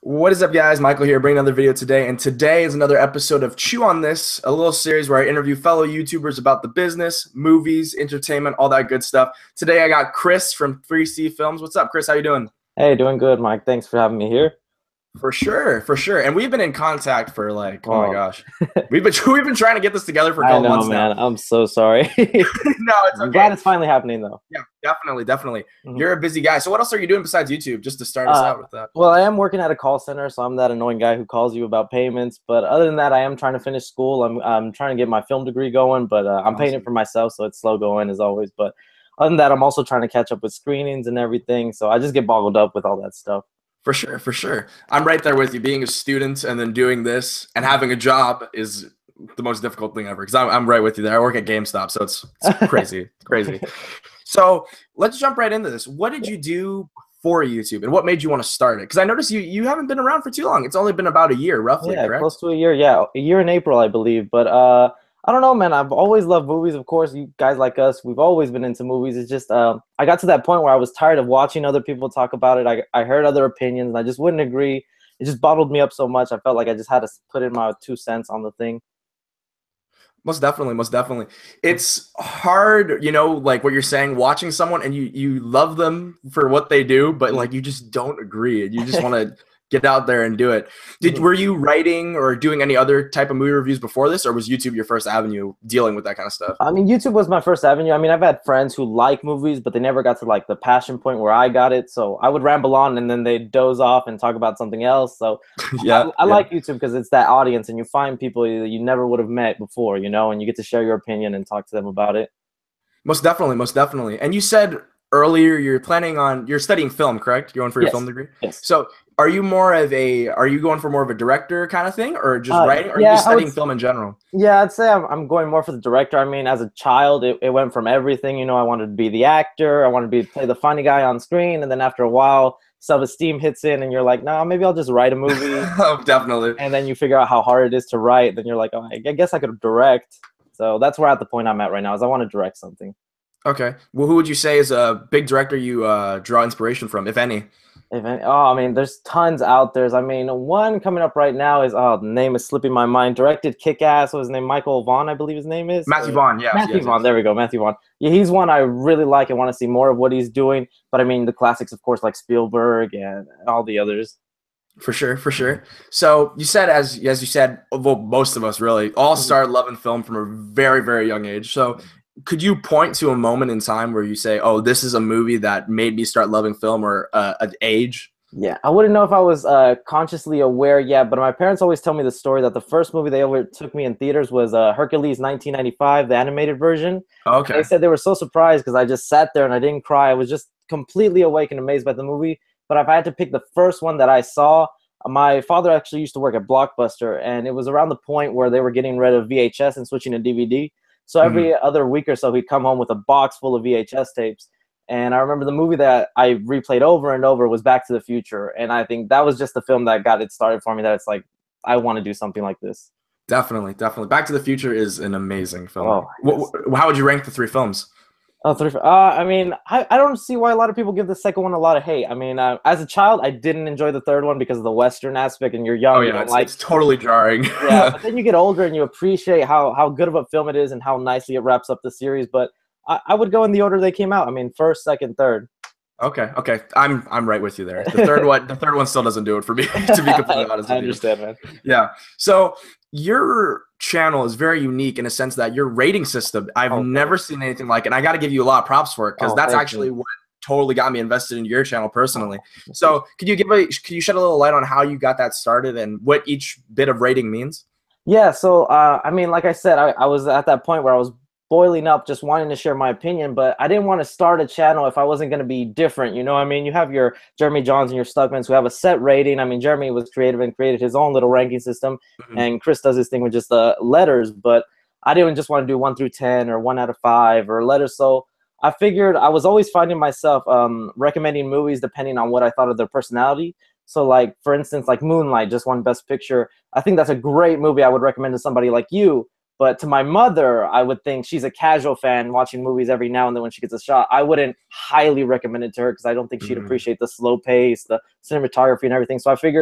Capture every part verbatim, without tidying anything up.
What is up, guys? Michael here, bringing another video today. And today is another episode of Chew on This, a little series where I interview fellow YouTubers about the business, movies, entertainment, all that good stuff. Today I got Chris from three C Films. What's up, Chris? How you doing? Hey, doing good, Mike. Thanks for having me here. For sure, for sure. And we've been in contact for like, oh my Oh, gosh, we've been we've been trying to get this together for a I couple know, months now. man. I'm so sorry. No, it's I'm okay. glad it's finally happening, though. Yeah, definitely, definitely. Mhm. You're a busy guy. So what else are you doing besides YouTube? Just to start us Uh, out with that. well, I am working at a call center, so I'm that annoying guy who calls you about payments. But other than that, I am trying to finish school. I'm I'm trying to get my film degree going, but uh, I'm paying it Awesome. for myself, so it's slow going as always. But other than that, I'm also trying to catch up with screenings and everything. So I just get boggled up with all that stuff. For sure, for sure. I'm right there with you. Being a student and then doing this and having a job is the most difficult thing ever. Because I'm, I'm right with you there. I work at GameStop, so it's, it's crazy, it's crazy. So let's jump right into this. What did you do for YouTube, and what made you want to start it? Because I noticed you you haven't been around for too long. It's only been about a year, roughly, Yeah, correct? close to a year. Yeah, a year in April, I believe. But uh, I don't know, man. I've always loved movies. Of course, you guys like us, we've always been into movies. It's just um, I got to that point where I was tired of watching other people talk about it. I I heard other opinions, and I just wouldn't agree. It just bottled me up so much. I felt like I just had to put in my two cents on the thing. Most definitely, most definitely. It's hard, you know, like what you're saying, watching someone and you you love them for what they do, but like you just don't agree and you just want to get out there and do it. Did Mhm. were you writing or doing any other type of movie reviews before this, or was YouTube your first avenue dealing with that kind of stuff? I mean, YouTube was my first avenue. I mean, I've had friends who like movies, but they never got to like the passion point where I got it. So I would ramble on and then they'd doze off and talk about something else. So Yeah, I, I yeah. like YouTube because it's that audience and you find people that you never would have met before, you know, and you get to share your opinion and talk to them about it. Most definitely, most definitely. And you said earlier you're planning on you're studying film, correct? You're going for your film Yes. degree. Yes. So are you more of a are you going for more of a director kind of thing, or just Uh, writing, or are you yeah, just I would studying film in general? Yeah, I'd say I'm, I'm going more for the director. I mean, as a child, it, it went from everything. You know, I wanted to be the actor. I wanted to be play the funny guy on screen. And then after a while, self-esteem hits in and you're like, no, maybe I'll just write a movie. Oh, definitely. And then you figure out how hard it is to write. Then you're like, oh, I guess I could direct. So that's where at the point I'm at right now is I want to direct something. Okay. Well, who would you say is a big director you uh, draw inspiration from, if any? If any, oh, I mean, there's tons out there. I mean, one coming up right now is, oh, the name is slipping my mind. Directed Kick-Ass. What was his name? Michael Vaughn, I believe his name is. Matthew Or- Vaughn. Yes, Matthew yes, Vaughn. yes. There we go. Matthew Vaughn. Yeah, he's one I really like and want to see more of what he's doing. But I mean, the classics, of course, like Spielberg and all the others. For sure, for sure. So you said, as as you said, well, most of us really all Mhm. started loving film from a very, very young age. So could you point to a moment in time where you say, "Oh, this is a movie that made me start loving film," or uh, an age? Yeah, I wouldn't know if I was uh, consciously aware yet, but my parents always tell me the story that the first movie they ever took me in theaters was uh, Hercules nineteen ninety-five, the animated version. They Okay. said they were so surprised because I just sat there and I didn't cry. I was just completely awake and amazed by the movie. But if I had to pick the first one that I saw, my father actually used to work at Blockbuster, and it was around the point where they were getting rid of V H S and switching to D V D. So Mhm. every other week or so, he'd come home with a box full of V H S tapes. And I remember the movie that I replayed over and over was Back to the Future. And I think that was just the film that got it started for me, that it's like, I want to do something like this. Definitely, definitely. Back to the Future is an amazing film. Oh, Wh- yes. wh- how would you rank the three films? Oh, three, uh, I mean, I, I don't see why a lot of people give the second one a lot of hate. I mean, uh, as a child, I didn't enjoy the third one because of the Western aspect, and you're Oh young, you yeah, don't it's like. it's totally jarring. Yeah, but then you get older and you appreciate how, how good of a film it is and how nicely it wraps up the series. But I, I would go in the order they came out. I mean, first, second, third. Okay, okay. I'm I'm right with you there. The third one, the third one still doesn't do it for me, to be completely honest I with you. understand, man. Yeah. So your channel is very unique in a sense that your rating system, I've Oh, never thanks. seen anything like it. And I got to give you a lot of props for it, because Oh, that's thank actually you. what totally got me invested in your channel personally. Oh, So could you give a could you shed a little light on how you got that started and what each bit of rating means? Yeah, so uh, I mean, like I said, I, I was at that point where I was boiling up, just wanting to share my opinion, but I didn't want to start a channel if I wasn't going to be different. You know what I mean? You have your Jeremy Johns and your Stuckmans who have a set rating. I mean, Jeremy was creative and created his own little ranking system, Mhm. and Chris does his thing with just the letters, but I didn't just want to do one through ten or one out of five or letters. So I figured I was always finding myself um, recommending movies depending on what I thought of their personality. So like, for instance, like Moonlight just won Best Picture. I think that's a great movie I would recommend to somebody like you. But to my mother, I would think she's a casual fan watching movies every now and then when she gets a shot. I wouldn't highly recommend it to her because I don't think she'd Mhm. appreciate the slow pace, the cinematography and everything. So I figured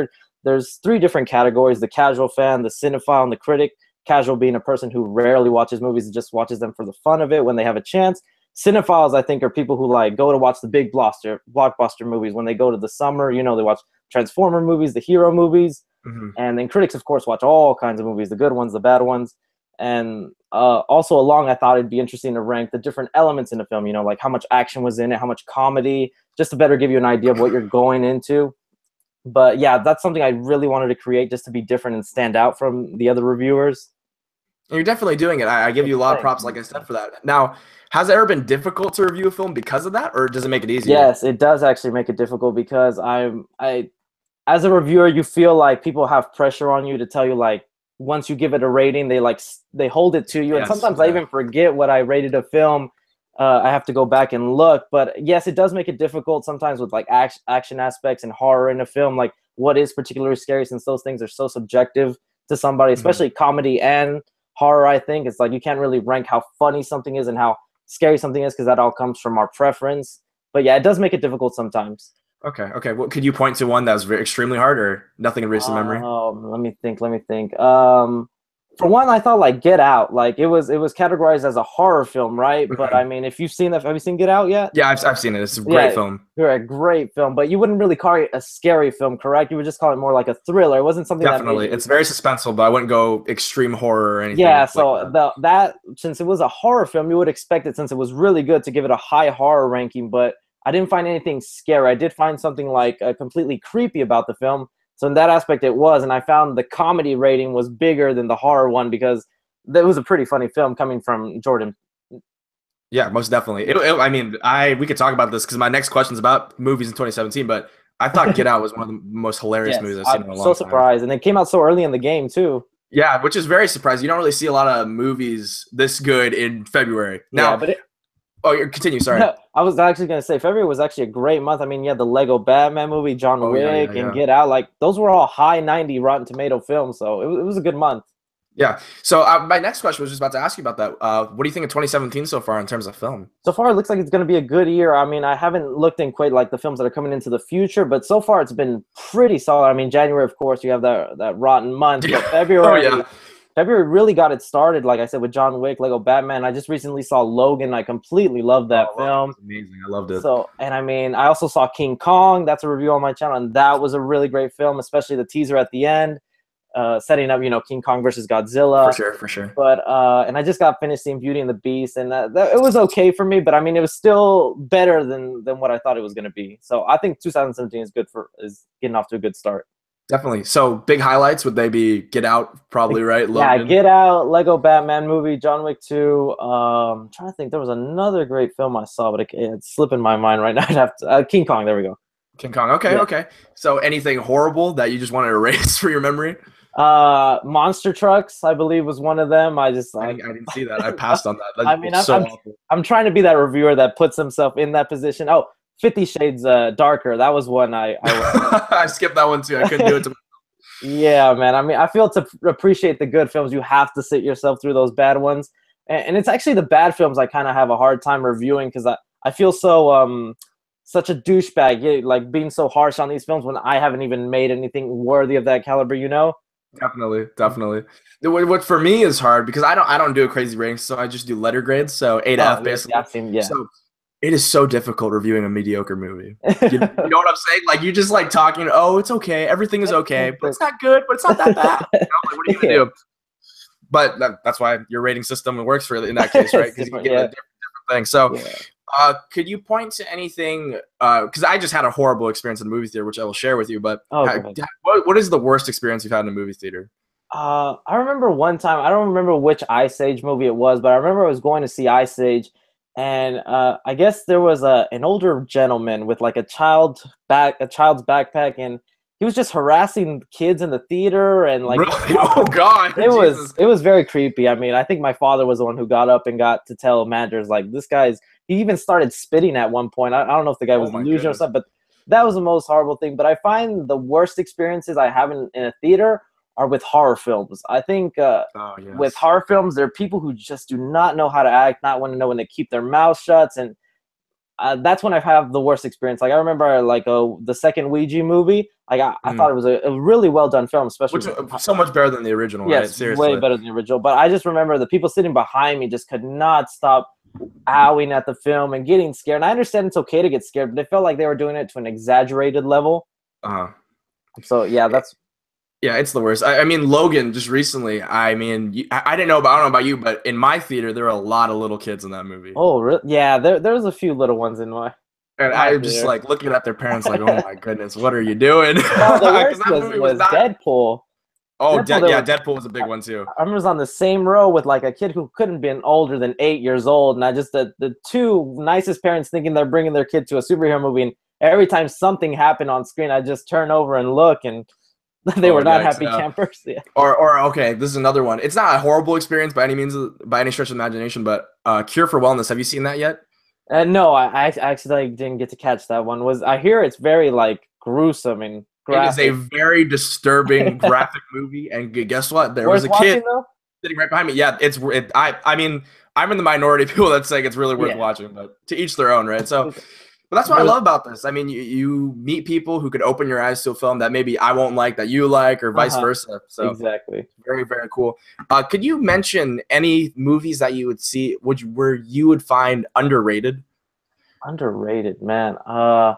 there's three different categories: the casual fan, the cinephile, and the critic. Casual being a person who rarely watches movies and just watches them for the fun of it when they have a chance. Cinephiles, I think, are people who like go to watch the big blockbuster blockbuster movies when they go to the summer. You know, they watch Transformer movies, the hero movies, Mm-hmm. and then critics, of course, watch all kinds of movies, the good ones, the bad ones. And uh, also along, I thought it'd be interesting to rank the different elements in the film. You know, like how much action was in it, how much comedy, just to better give you an idea of what you're going into. But yeah, that's something I really wanted to create, just to be different and stand out from the other reviewers. You're definitely doing it. I, I give you a lot of props, like I said, for that. Now, has it ever been difficult to review a film because of that, or does it make it easier? Yes, it does actually make it difficult because I'm I, as a reviewer, you feel like people have pressure on you to tell you, like, once you give it a rating, they like they hold it to you, Yes, and sometimes yeah. I even forget what I rated a film. Uh, I have to go back and look, but yes, it does make it difficult sometimes with like action, action aspects and horror in a film. Like, what is particularly scary, since those things are so subjective to somebody, especially mm-hmm. comedy and horror. I think it's like you can't really rank how funny something is and how scary something is because that all comes from our preference. But yeah, it does make it difficult sometimes. Okay, okay. Well, could you point to one that was very extremely hard, or nothing in recent uh, memory? Um, let me think. Let me think. Um, for one, I thought like Get Out. Like it was, it was categorized as a horror film, right? Mm-hmm. But I mean, if you've seen that, have you seen Get Out yet? Yeah, I've I've seen it. It's a great yeah, film. You're a great film, but you wouldn't really call it a scary film, correct? You would just call it more like a thriller. It wasn't something definitely. That it's very suspenseful, but I wouldn't go extreme horror or anything. Yeah, so like that. the that since it was a horror film, you would expect it, since it was really good, to give it a high horror ranking. But I didn't find anything scary. I did find something like uh, completely creepy about the film. So in that aspect, it was, and I found the comedy rating was bigger than the horror one because that was a pretty funny film coming from Jordan. Yeah, most definitely. It, it, I mean, I we could talk about this because my next question is about movies in twenty seventeen. But I thought Get Out was one of the most hilarious yes, movies I've seen I'm in a long so time. So surprised, and it came out so early in the game too. Yeah, which is very surprising. You don't really see a lot of movies this good in February. Now, yeah, but it, oh, continue. Sorry, no, I was actually gonna say February was actually a great month. I mean, you had the Lego Batman movie, John oh, Wick, yeah, yeah, and yeah. Get Out. Like those were all high ninety Rotten Tomato films, so it, it was a good month. Yeah. So uh, my next question was just about to ask you about that. Uh, what do you think of twenty seventeen so far in terms of film? So far, it looks like it's going to be a good year. I mean, I haven't looked in quite like the films that are coming into the future, but so far it's been pretty solid. I mean, January, of course, you have that that rotten month. But February, oh, yeah. February really got it started. Like I said, with John Wick, Lego Batman. I just recently saw Logan. I completely loved that oh, film. It was amazing. I loved it. So, and I mean, I also saw King Kong. That's a review on my channel, and that was a really great film, especially the teaser at the end. Uh, setting up, you know, King Kong versus Godzilla. For sure, for sure. But uh, and I just got finished seeing Beauty and the Beast, and that, that, it was okay for me. But I mean, it was still better than than what I thought it was going to be. So I think two thousand seventeen is good for is getting off to a good start. Definitely. So big highlights, would they be Get Out? Probably, right? Yeah, Logan. Get Out, Lego Batman movie, John Wick two. Um, I'm trying to think. There was another great film I saw, but it, it's slipping my mind right now. I'd have to, uh, King Kong. There we go. King Kong. Okay, yeah. okay. So anything horrible that you just want to erase for your memory? Uh, Monster Trucks, I believe, was one of them. I just I, I, I didn't see that. I passed on that. That I mean, I'm, so I'm, I'm trying to be that reviewer that puts himself in that position. Oh, Fifty Shades uh, Darker. That was one I I, I skipped that one too. I couldn't do it. To yeah, man. I mean, I feel to appreciate the good films, you have to sit yourself through those bad ones, and, and it's actually the bad films I kind of have a hard time reviewing because I I feel so um. such a douchebag, yeah, like being so harsh on these films when I haven't even made anything worthy of that caliber, you know? Definitely, definitely. What, what for me is hard because I don't I don't do a crazy rating, so I just do letter grades, so A to Oh, F basically. yeah, seen, yeah. So it is so difficult reviewing a mediocre movie. You, you know what I'm saying? Like you just like talking, oh, it's okay, everything is okay, but it's not good, but it's not that bad. You know? Like, what are you gonna Yeah. do? But that, that's why your rating system works for in that case, right? Because you get Yeah. a different, different thing. So. Yeah. Uh, could you point to anything? Because uh, I just had a horrible experience in the movie theater, which I will share with you. But Oh, ha- go ahead. what, what is the worst experience you've had in a movie theater? Uh, I remember one time, I don't remember which Ice Age movie it was, but I remember I was going to see Ice Age, and uh, I guess there was a an older gentleman with like a child back, a child's backpack, and he was just harassing kids in the theater, and like, Really? Oh God! it was Jesus. it was very creepy. I mean, I think my father was the one who got up and got to tell managers like, this guy's. He even started spitting at one point. I, I don't know if the guy was Oh my delusional or goodness. something, but that was the most horrible thing. But I find the worst experiences I have in, in a theater are with horror films. I think uh, Oh, yes. with horror films, there are people who just do not know how to act, not want to know when to keep their mouth shut. And uh, that's when I've had the worst experience. Like I remember like uh, the second Ouija movie. Like I, I Mm. thought it was a, a really well done film, especially Which uh, so much better than the original, yes, right? Seriously. way better than the original. But I just remember the people sitting behind me just could not stop owing at the film and getting scared. And I understand it's okay to get scared, but it felt like they were doing it to an exaggerated level. Uh-huh. So yeah, that's yeah, it's the worst. I, I mean, Logan just recently. I mean, you, I, I didn't know about I don't know about you, but in my theater there were a lot of little kids in that movie. oh really? Yeah, there there's a few little ones in my. And my I'm just theater. like looking at their parents, like, "Oh my goodness, what are you doing?" No, the worst that was, movie was not- Deadpool. Oh, Deadpool, De- there yeah, was- Deadpool was a big one too. I remember I was on the same row with like a kid who couldn't been older than eight years old, and I just the the two nicest parents thinking they're bringing their kid to a superhero movie, and every time something happened on screen, I just turn over and look, and they Oh, were not yikes, happy yeah. campers. Yeah. Or, or okay, this is another one. It's not a horrible experience by any means, by any stretch of the imagination, but uh, Cure for Wellness. Have you seen that yet? Uh, no, I, I actually didn't get to catch that one. Was I hear it's very like gruesome and graphic. It is a very disturbing, graphic movie, and g- guess what? There Worth was a watching, kid though? sitting right behind me. Yeah, it's. It, I. I mean, I'm in the minority of people that saying it's really worth Yeah. watching, but to each their own, right? So, but that's what I love about this. I mean, you, you meet people who could open your eyes to a film that maybe I won't like that you like, or vice Uh-huh. versa. So Exactly. very, very cool. Uh, could you mention any movies that you would see, which where you would find underrated? Underrated, man. Uh,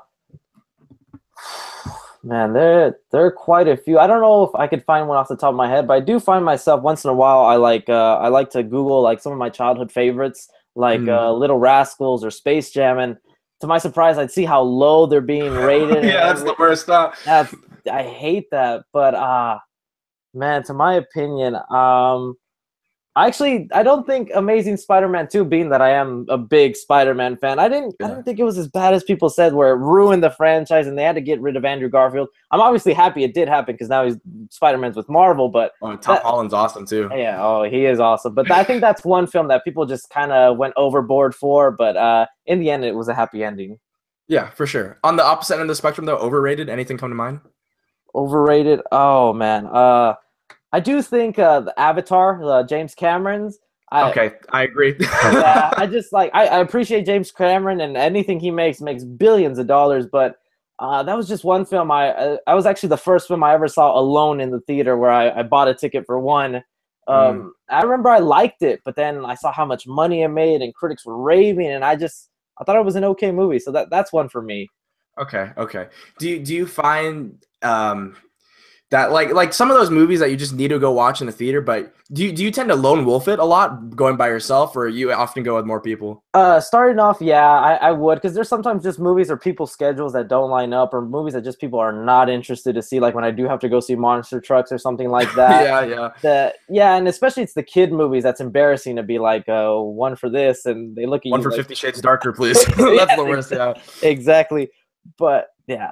man, there there are quite a few. I don't know if I could find one off the top of my head, but I do find myself once in a while. I like uh, I like to Google like some of my childhood favorites, like Mm. uh, Little Rascals or Space Jam, and to my surprise, I'd see how low they're being rated. and Yeah, that's every- the worst stuff. That's I hate that, but uh man, to my opinion, um actually I don't think Amazing Spider-Man two, being that I am a big Spider-Man fan, I didn't I Yeah. didn't think it was as bad as people said, where it ruined the franchise and they had to get rid of Andrew Garfield. I'm obviously happy it did happen because now he's Spider-Man's with Marvel, but Oh, Tom that- Holland's awesome too. yeah, oh, he is awesome. But I think that's one film that people just kind of went overboard for, but uh in the end it was a happy ending. Yeah, for sure. On the opposite end of the spectrum, though, overrated. Anything come to mind? Overrated. Oh man. Uh I do think uh the Avatar, uh, James Cameron's. I, Okay, I agree. yeah, I just like I, I appreciate James Cameron, and anything he makes makes billions of dollars, but uh that was just one film. I I, I was actually the first film I ever saw alone in the theater, where I, I bought a ticket for one. Um Mm. I remember I liked it, but then I saw how much money it made and critics were raving, and I just I thought it was an okay movie. So that that's one for me. Okay, okay. Do you do you find um that like like some of those movies that you just need to go watch in the theater, but do you do you tend to lone wolf it a lot going by yourself, or you often go with more people? Uh, starting off, yeah, I, I would, because there's sometimes just movies or people's schedules that don't line up, or movies that just people are not interested to see. Like when I do have to go see Monster Trucks or something like that. yeah, yeah. The, yeah, and especially it's the kid movies that's embarrassing to be like, uh, one for this, and they look at One you for like, Fifty Shades Darker, please. That's Yes, the worst. Yeah. exactly. But yeah,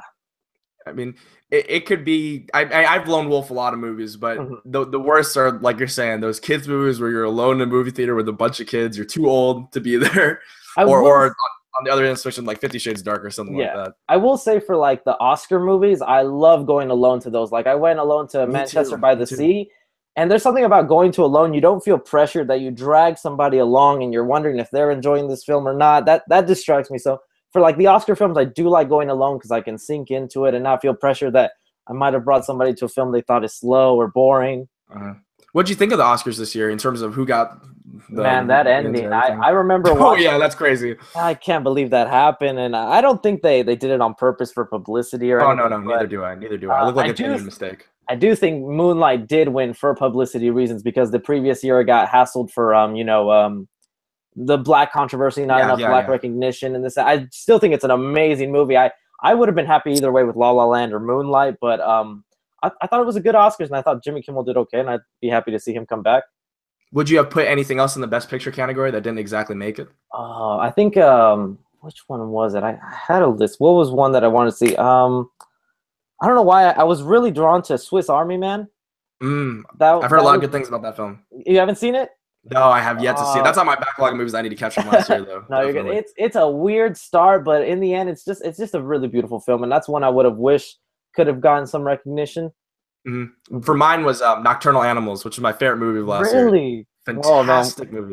I mean, it, it could be. I, I I've lone wolf a lot of movies, but Mhm. the the worst are like you're saying those kids movies where you're alone in a movie theater with a bunch of kids. You're too old to be there, I or will, or on, on the other end, especially like Fifty Shades Dark or something Yeah. like that. I will say for like the Oscar movies, I love going alone to those. Like I went alone to Me Manchester too, by me the too. Sea. And there's something about going to alone. You don't feel pressured that you drag somebody along and you're wondering if they're enjoying this film or not. That that distracts me. So for like the Oscar films, I do like going alone because I can sink into it and not feel pressure that I might have brought somebody to a film they thought is slow or boring. Uh-huh. What'd you think of the Oscars this year in terms of who got the Man, that wins and ending. I, everything? I remember Oh watching. yeah, that's crazy. I can't believe that happened. And I don't think they, they did it on purpose for publicity or Oh anything. no, no, but- neither do I. Neither do I. uh, It looked like I a do- genuine mistake. I do think Moonlight did win for publicity reasons because the previous year it got hassled for um you know um the black controversy, not Yeah, enough yeah, black yeah. recognition, and this. I still think it's an amazing movie. I I would have been happy either way with La La Land or Moonlight, but um I, I thought it was a good Oscars, and I thought Jimmy Kimmel did okay, and I'd be happy to see him come back. Would you have put anything else in the Best Picture category that didn't exactly make it? Uh, I think um which one was it? I I had a list. What was one that I wanted to see? Um, I don't know why I, I was really drawn to Swiss Army Man. Mm, That I've heard a that lot of was- good things about that film. You haven't seen it? No, I have yet to see it. Uh, That's on my backlog of movies I need to catch from last year, though. No, you're good. Definitely. It's it's a weird start, but in the end, it's just it's just a really beautiful film, and that's one I would have wished could have gotten some recognition. For mine was um, Nocturnal Animals, which is my favorite movie of last year. Really? Oh, man. Fantastic movie.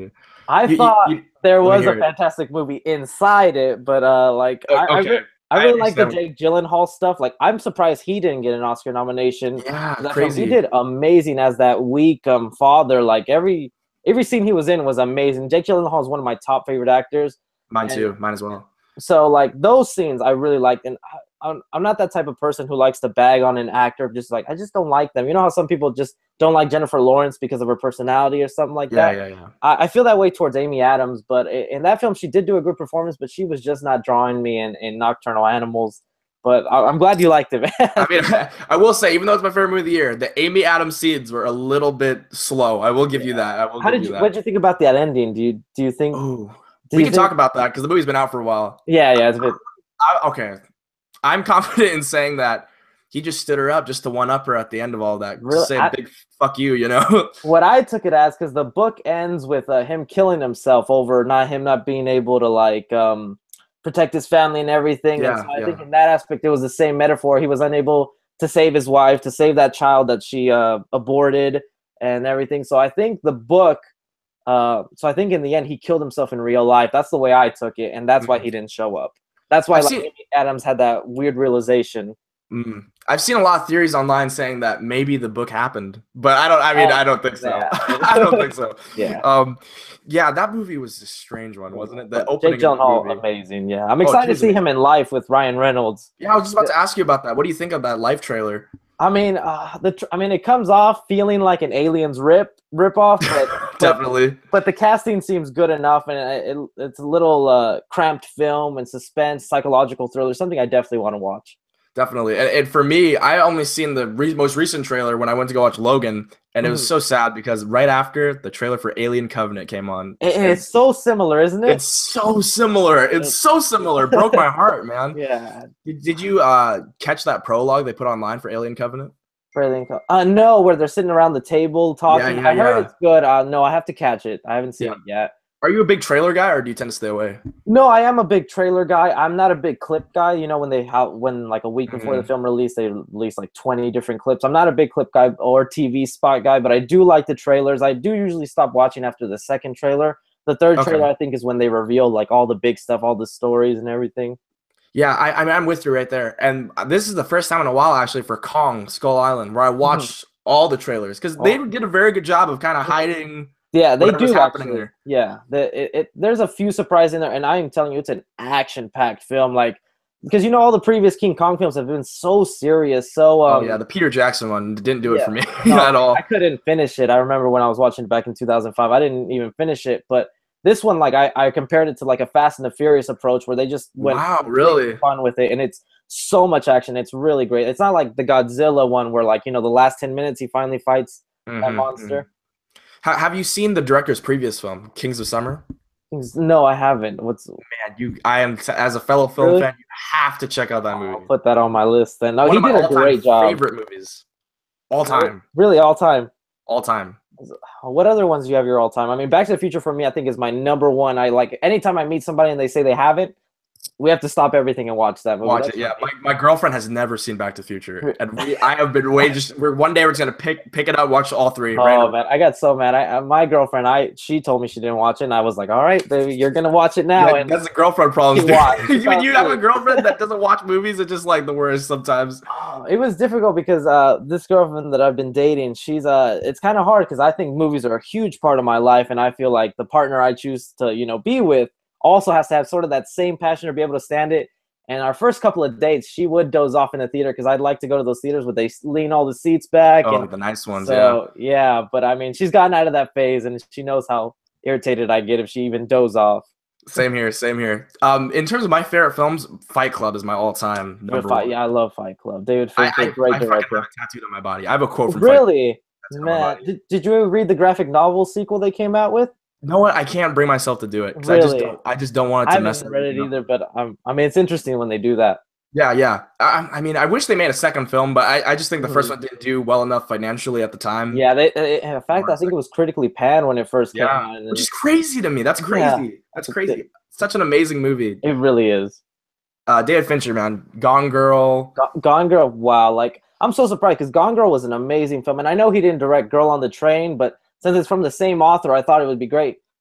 I You, you, thought you, there let me was a hear it. fantastic movie inside it, but uh, like O- I, I, Okay, re- I I really like the understand. Jake Gyllenhaal stuff. Like I'm surprised he didn't get an Oscar nomination Yeah, for that film. He crazy. did amazing as that weak um father. Like every every scene he was in was amazing. Jake Gyllenhaal is one of my top favorite actors, Mine and too. Mine as well. so like those scenes I really liked. And I, I'm I'm not that type of person who likes to bag on an actor. Just like I just don't like them. You know how some people just don't like Jennifer Lawrence because of her personality or something like Yeah, that. yeah, yeah. I, I feel that way towards Amy Adams, but i- in that film she did do a good performance, but she was just not drawing me in, in Nocturnal Animals. But I, I'm glad you liked it, I man. mean, I will say, even though it's my favorite movie of the year, the Amy Adams scenes were a little bit slow. I will give you that. I will How give did you you? What that. did you think about that ending? Do you do you think? Oh, Do we you can think? talk about that because the movie's been out for a while. Yeah, yeah, it's a bit. I, okay, I'm confident in saying that he just stood her up just to one up her at the end of all that. Really, Just say a I, big fuck you, you know? what I took it as, because the book ends with uh, him killing himself over not him not being able to like um, protect his family and everything. And so Yeah, I think yeah. in that aspect it was the same metaphor. He was unable to save his wife, to save that child that she uh, aborted and everything. So I think the book. Uh, so I think in the end he killed himself in real life. That's the way I took it, and that's why Mhm. he didn't show up. That's why I've like seen. Amy Adams had that weird realization. Mm. I've seen a lot of theories online saying that maybe the book happened, but I don't. I mean, Oh I don't think so. I don't man, think so. yeah. Um, yeah, that movie was a strange one, wasn't it? The But Jake opening of the Gyllenhaal, movie. amazing. Yeah, I'm Oh, he excited to was see amazing. him in life with Ryan Reynolds. Yeah, I was just about to ask you about that. What do you think of that Life trailer? I mean, uh, the tr- I mean, it comes off feeling like an Aliens rip rip off, but but Definitely, but the casting seems good enough, and it, it, it's a little uh, cramped film and suspense, psychological thriller, something I definitely want to watch. definitely. And, and for me, I only seen the re- most recent trailer when I went to go watch Logan, and it was Mhm. so sad because right after the trailer for Alien Covenant came on, And and it's so similar, isn't it? it's so similar. It's It- so similar. It broke my heart, man. yeah, Did, did you uh catch that prologue they put online for Alien Covenant? Brilliant. Co- Uh, no, where they're sitting around the table Yeah, talking. yeah, I heard yeah. it's good. Uh, no, I have to catch it. I haven't seen Yeah. it yet. Are you a big trailer guy or do you tend to stay away? No, I am a big trailer guy. I'm not a big clip guy. You know, when they how when like a week before the Mhm. film release, they release like twenty different clips. I'm not a big clip guy or T V spot guy, but I do like the trailers. I do usually stop watching after the second trailer. The third Okay. trailer, I think, is when they reveal like all the big stuff, all the stories and everything. Yeah, I, I mean, I'm with you right there. And this is the first time in a while, actually, for Kong Skull Island, where I watched all the trailers because they Oh. did a very good job of kind of hiding Yeah, they whatever's do happening actually. there. Yeah, the, it, it, there's a few surprises in there, and I am telling you, it's an action-packed film. Like, because you know all the previous King Kong films have been so serious, so Oh, um, yeah, the Peter Jackson one didn't do it yeah. for me No, at all. I couldn't finish it. I remember when I was watching it back in two thousand five, I didn't even finish it. But this one, like, I, I compared it to like a Fast and the Furious approach, where they just went Wow, completely really? fun with it, and it's so much action. It's really great. It's not like the Godzilla one, where like you know the last ten minutes he finally fights that hmm monster. Ha- have you seen the director's previous film, Kings of Summer? No, I haven't. What's Man, you, I am as a fellow film really? fan, you have to check out that I'll movie. put that on my list then. No, One he of my did a all-time great job. favorite movies, all time, Really, all time. all time. What other ones do you have your all time? I mean, Back to the Future for me, I think is my number one. I like anytime I meet somebody and they say they haven't, we have to stop everything and watch that movie. Watch That's it, yeah. for me. My, my girlfriend has never seen Back to the Future, and we I have been way just. We're one day we're just gonna pick pick it up, watch all three. Oh randomly. man, I got so mad. I I- my girlfriend, I she told me she didn't watch it, and I was like, all right, baby, you're gonna watch it now. Yeah, And that's the girlfriend problems. She Dude. watched. She you, when you fell have a asleep. girlfriend that doesn't watch movies, it's just like the worst sometimes. oh, it was difficult because uh, this girlfriend that I've been dating, she's uh, it's kind of hard because I think movies are a huge part of my life, and I feel like the partner I choose to you know be with also has to have sort of that same passion to be able to stand it. And our first couple of dates, she would doze off in the theater because I'd like to go to those theaters where they lean all the seats back. Oh, And the nice ones, so, yeah. But I mean, she's gotten out of that phase, and she knows how irritated I get if she even doze off. yeah. Same here, same here. Um, in terms of my favorite films, Fight Club is my all-time David number Fight, one. yeah, I love Fight Club. David I, Fincher, I, great I fucking have director. it tattooed on my body. I have a quote from Fight Club Really? tattooed on my Man, body. did, did you ever read the graphic novel sequel they came out with? You know what? I can't bring myself to do it because I just Really? don't. I just don't want it I to mess haven't read it everything up. either, but um, I mean, it's interesting when they do that. Yeah, yeah. I, I mean, I wish they made a second film, but I, I just think the first Mhm. one didn't do well enough financially at the time. Yeah, they, they in fact, I think it was critically panned when it first came Yeah, out. And which is crazy to me. That's Yeah. crazy. That's crazy. Such an amazing movie. it really is. Uh, David Fincher, man. Gone Girl. Go- Gone Girl, wow! Like I'm so surprised because Gone Girl was an amazing film, and I know he didn't direct Girl on the Train, but since it's from the same author, I thought it would be great.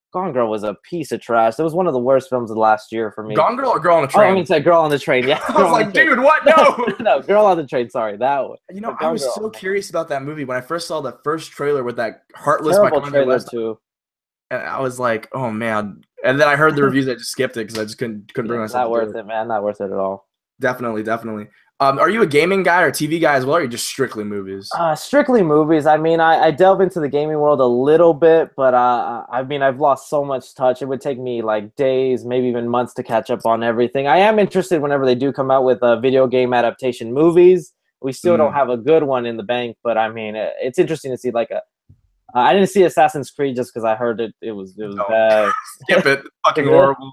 Gone Girl was a piece of trash. It was one of the worst films of last year for me. Gone Girl or Girl on the Oh, Train? I mean, say Girl on the Train. Yeah, I was like, dude, what? No, no, Girl on the Train. Sorry, that one. You know, I was Girl. so curious about that movie when I first saw the first trailer with that Heartless Terrible by Kanye trailer West, too. and I was like, oh man. And then I heard the reviews, I just skipped it because I just couldn't couldn't bring Yeah, myself. not to worth do it. it, man. Not worth it at all. Definitely, definitely. Um, are you a gaming guy or T V guy as well, or are you just strictly movies? Uh, strictly movies. I mean, I, I delve into the gaming world a little bit, but uh, I mean, I've lost so much touch. It would take me like days, maybe even months to catch up on everything. I am interested whenever they do come out with uh, video game adaptation movies. We still mm. don't have a good one in the bank, but I mean, it, it's interesting to see like a. Uh, I didn't see Assassin's Creed just because I heard it. It was it was no. bad. Skip it. Fucking horrible.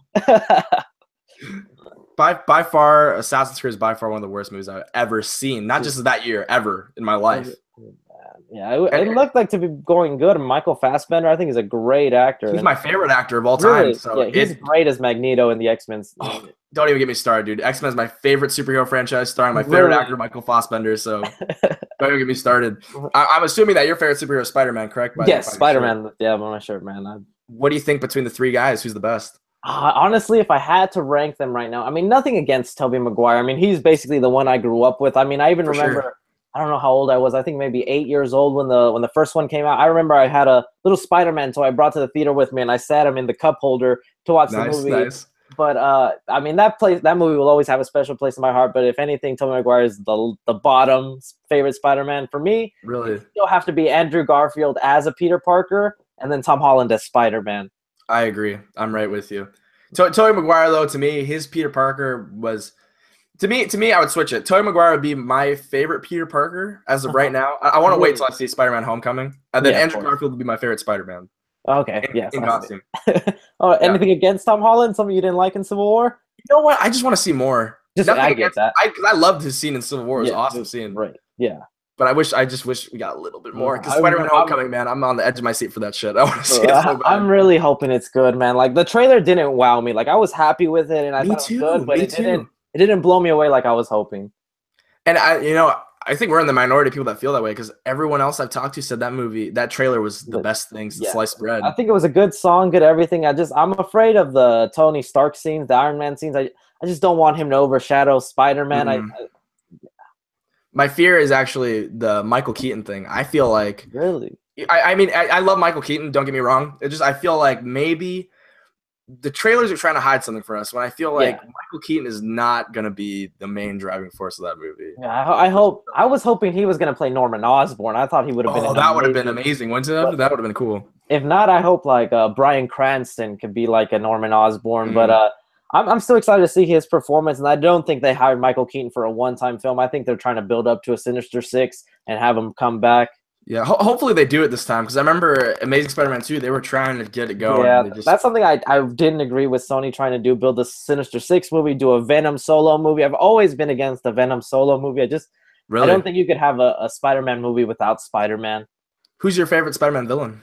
By by far, Assassin's Creed is by far one of the worst movies I've ever seen. Not just that year, ever in my life. Yeah, it, it looked like to be going good. Michael Fassbender, I think, is a great actor. He's and my favorite actor of all time. Really? So yeah, he's it, great as Magneto in the X-Men. Oh, don't even get me started, dude. X-Men is my favorite superhero franchise, starring my favorite really? actor, Michael Fassbender. So don't even get me started. I, I'm assuming that your favorite superhero is Spider-Man, correct? By yes, Spider-Man. Yeah, on my shirt, man. I, what do you think between the three guys? Who's the best? Uh, honestly, if I had to rank them right now, I mean, nothing against Tobey Maguire. I mean, he's basically the one I grew up with. I mean, I even For remember, sure. I don't know how old I was. I think maybe eight years old when the when the first one came out. I remember I had a little Spider-Man toy I brought to the theater with me, and I sat him in the cup holder to watch nice, the movie. Nice. But uh, I mean, that place, that movie will always have a special place in my heart. But if anything, Tobey Maguire is the the bottom favorite Spider-Man for me. Really, still have to be Andrew Garfield as a Peter Parker, and then Tom Holland as Spider-Man. I agree. I'm right with you. To- Tobey Maguire, though, to me, his Peter Parker was to me. To me, I would switch it. Tobey Maguire would be my favorite Peter Parker as of right now. I, I want to wait till I see Spider-Man: Homecoming, and then yeah, Andrew Garfield would be my favorite Spider-Man. Okay, in, yes, in costume. Oh, anything yeah. against Tom Holland? Something you didn't like in Civil War? You know what? I just want to see more. Just Nothing I against that. I, I loved his scene in Civil War. It was yeah, awesome scene. Right. Yeah. But I wish I just wish we got a little bit more because I'm, Spider-Man: I'm, Homecoming, man, I'm on the edge of my seat for that shit. I want to see uh, it so bad. I'm really hoping it's good, man. Like the trailer didn't wow me. Like I was happy with it, and I me thought too, it was good, but me it too. didn't. It didn't blow me away like I was hoping. And I, you know, I think we're in the minority of people that feel that way because everyone else I've talked to said that movie, that trailer was the but, best thing since yeah. sliced bread. I think it was a good song, good everything. I just I'm afraid of the Tony Stark scenes, the Iron Man scenes. I I just don't want him to overshadow Spider-Man. Mm-hmm. I, I My fear is actually the Michael Keaton thing. I feel like really. I, I mean, I, I love Michael Keaton. Don't get me wrong. It just I feel like maybe the trailers are trying to hide something for us. When I feel like yeah. Michael Keaton is not gonna be the main driving force of that movie. Yeah, I, I hope. I was hoping he was gonna play Norman Osborn. I thought he would have been. Oh, that would have been amazing, wouldn't it? But that would have been cool. If not, I hope like uh, Bryan Cranston could be like a Norman Osborn. Mm. But uh, I'm I'm still excited to see his performance, and I don't think they hired Michael Keaton for a one-time film. I think they're trying to build up to a Sinister Six and have him come back. Yeah, ho- hopefully they do it this time because I remember Amazing Spider-Man two, they were trying to get it going. Yeah, just... that's something I, I didn't agree with Sony trying to do, build a Sinister Six movie, do a Venom solo movie. I've always been against the Venom solo movie. I just really? I don't think you could have a, a Spider-Man movie without Spider-Man. Who's your favorite Spider-Man villain?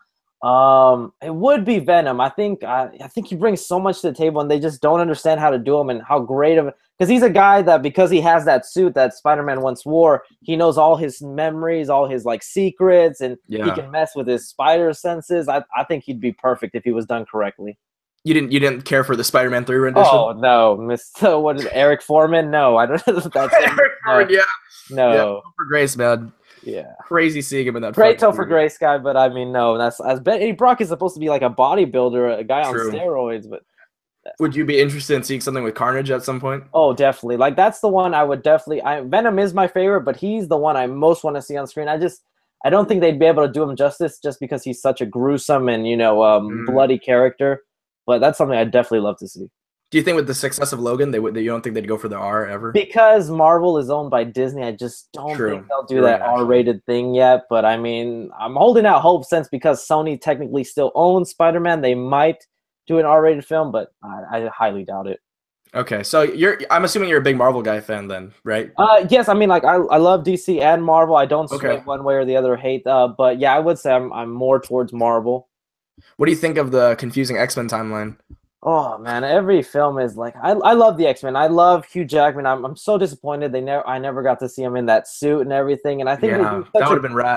Um, it would be Venom. I think I, I think he brings so much to the table, and they just don't understand how to do him and how great of because he's a guy that because he has that suit that Spider-Man once wore, he knows all his memories, all his like secrets, and yeah. he can mess with his spider senses. I I think he'd be perfect if he was done correctly. You didn't you didn't care for the Spider-Man three rendition? Oh no, Mister What is it, Eric Foreman? No, I don't know if that's Eric no. Foreman, yeah. No. Yeah, for Grace, man. Yeah, crazy seeing him in that. Great Topher Grace guy, but I mean, no, that's as Eddie Brock is supposed to be like a bodybuilder, a guy True. on steroids. But would you be interested in seeing something with Carnage at some point? Oh, definitely. Like that's the one I would definitely. I, Venom is my favorite, but he's the one I most want to see on screen. I just, I don't think they'd be able to do him justice just because he's such a gruesome and you know um, mm. bloody character. But that's something I'd definitely love to see. Do you think with the success of Logan, they would? You don't think they'd go for the R ever? Because Marvel is owned by Disney, I just don't True. think they'll do You're that right, R-rated thing yet. But I mean, I'm holding out hope since because Sony technically still owns Spider-Man, they might do an R-rated film, but I, I highly doubt it. Okay, so you're. I'm assuming you're a big Marvel guy fan, then, right? Uh, yes. I mean, like I, I love D C and Marvel. I don't sway okay. one way or the other. Hate. Uh, but yeah, I would say I'm I'm more towards Marvel. What do you think of the confusing X-Men timeline? Oh man, every film is like I I love the X-Men. I love Hugh Jackman. I'm I'm so disappointed they never I never got to see him in that suit and everything. And I think yeah, that would have been rad.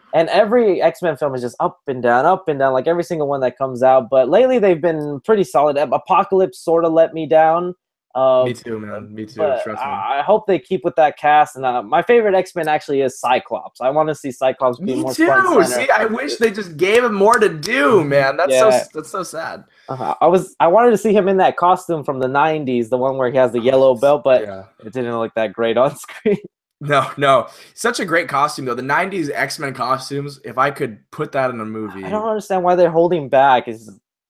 And every X-Men film is just up and down, up and down, like every single one that comes out. But lately, they've been pretty solid. Apocalypse sort of let me down. Uh, Me too, man. Me too. but Trust me. I I hope they keep with that cast. And uh, my favorite X-Men actually is Cyclops. I want to see Cyclops be Me more too. front and center. See, I wish they just gave him more to do, man. That's Yeah. so that's so sad. Uh-huh. I was I wanted to see him in that costume from the nineties, the one where he has the yellow belt, but Yeah. it didn't look that great on screen. No, no. Such a great costume though. The nineties X-Men costumes, if I could put that in a movie. I don't understand why they're holding back. Is